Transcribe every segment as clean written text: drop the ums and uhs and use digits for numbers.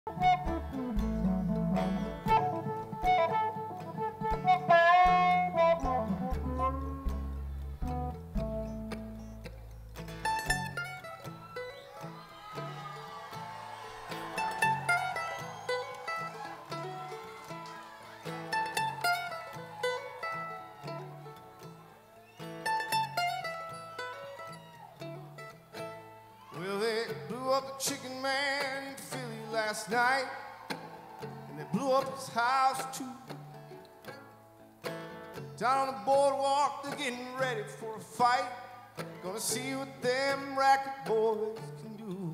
Well, they blew up the chicken man in Philly last night, and they blew up his house too. Down on the boardwalk, they're getting ready for a fight. Gonna see what them racket boys can do.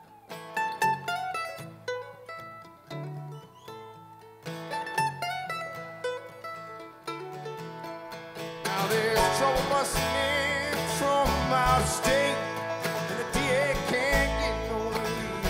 Now there's trouble busting in from out of state, and the DA can't get no relief.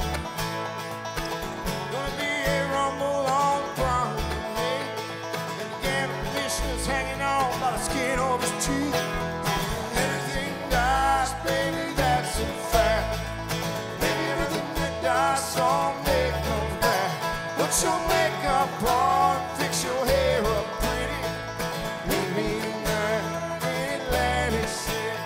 Gonna be a rumble on the promenade, and the gambling commissioner's hanging on by the skin of his teeth. Everything dies, baby, that's a fact. Maybe everything that dies someday comes back. Put your makeup on, fix your hair up pretty. Meet me tonight in Atlantic City.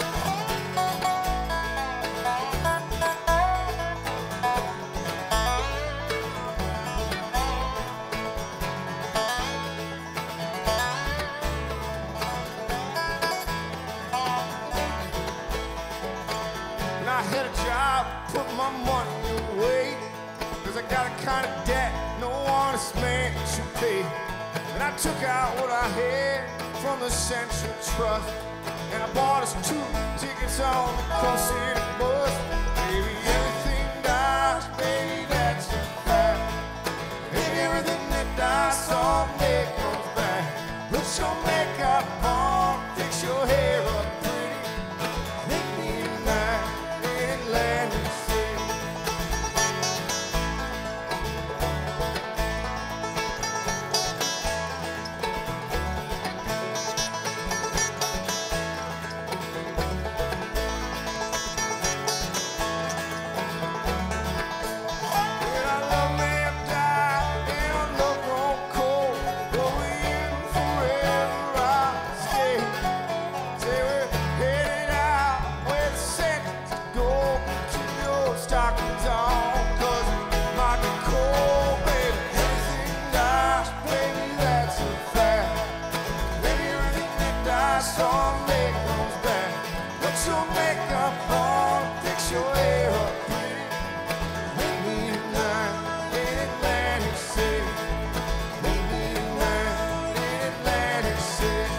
And I had a job, put my money away, 'cause I got a kind of debt no honest man should pay. And I took out what I had from the Central Trust, and I bought us 2 tickets on the Coast City bus. Baby, everything dies, baby, that's a fact. And everything that dies someday comes back. Put your makeup on, fix your hair up pretty. Meet me tonight in Atlantic City. And our love may have died, and our love grown cold, but we in forever I'll stay. Say we're headed out where the sentence go. Keep your stockings on, 'cause it might be cold, baby. Everything dies, baby, that's a fact. Maybe everything that dies someday comes back. Put your makeup on, fix your hair up pretty. Meet me tonight in Atlantic City. Meet me tonight in Atlantic City.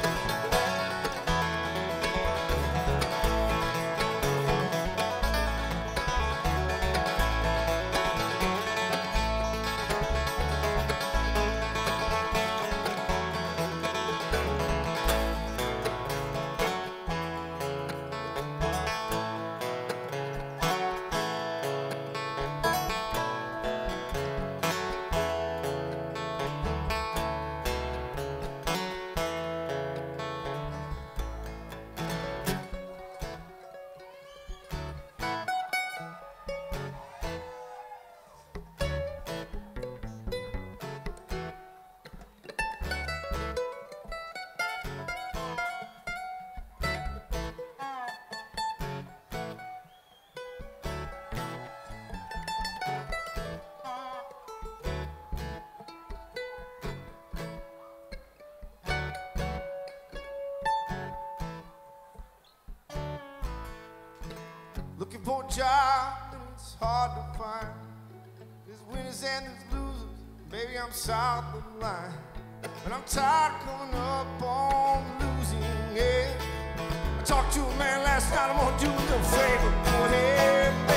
Looking for a job, and it's hard to find. There's winners and there's losers, baby, I'm south of the line. And I'm tired of coming up on losing, yeah. I talked to a man last night, I'm gonna do him a favor. Go ahead,